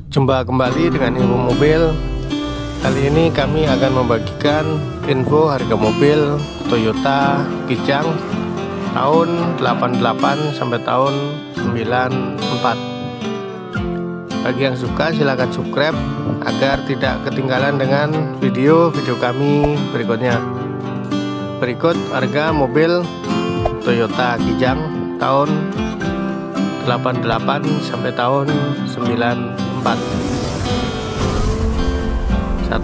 Jumpa kembali dengan info mobil. Kali ini kami akan membagikan info harga mobil Toyota Kijang tahun 88 sampai tahun 94. Bagi yang suka silahkan subscribe agar tidak ketinggalan dengan video-video kami berikutnya. Berikut harga mobil Toyota Kijang tahun 88 sampai tahun 94. 1.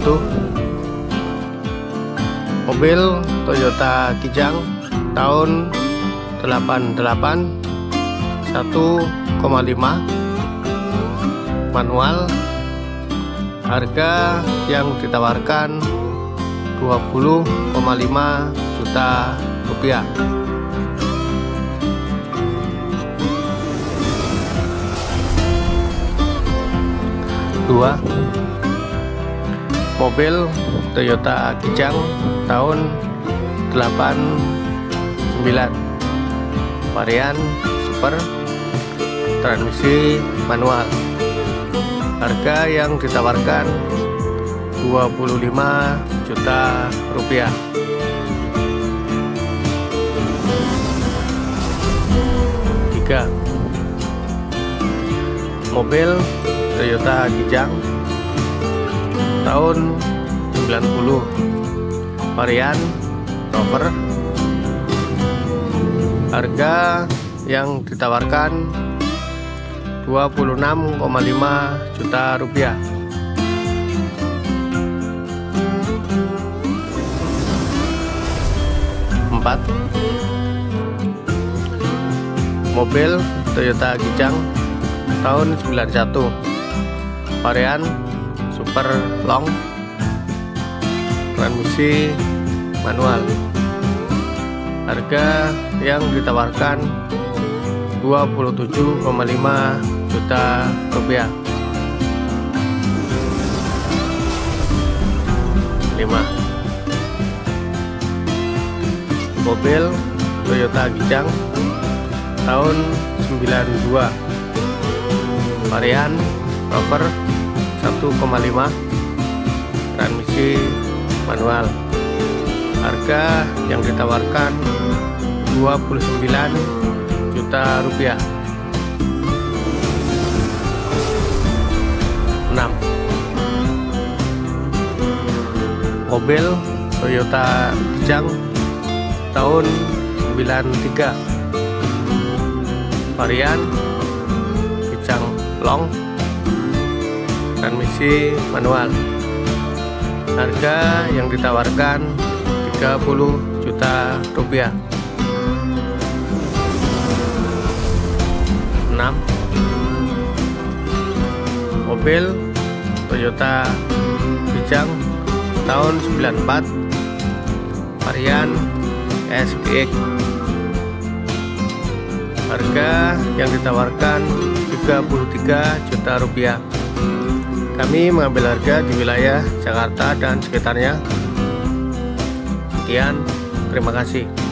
Mobil Toyota Kijang tahun 88 1,5 manual, harga yang ditawarkan 20,5 juta rupiah. 2. Mobil Toyota Kijang tahun 89 varian super, transmisi manual, harga yang ditawarkan 25 juta rupiah. 3. Mobil Toyota Kijang tahun 90 varian Rover, harga yang ditawarkan 26,5 juta rupiah. 4. Mobil Toyota Kijang tahun 91 varian super long, transmisi manual, harga yang ditawarkan 27,5 juta rupiah. 5. Mobil Toyota Kijang tahun 92 varian Rover 1,5, transmisi manual, harga yang ditawarkan 29 juta rupiah. 6. Mobil Toyota Kijang tahun 93 varian Kijang long, transmisi manual, harga yang ditawarkan 30 juta rupiah. 6. Mobil Toyota Kijang tahun 94 varian SGX, harga yang ditawarkan 33 juta rupiah. Kami mengambil harga di wilayah Jakarta dan sekitarnya. Sekian, terima kasih.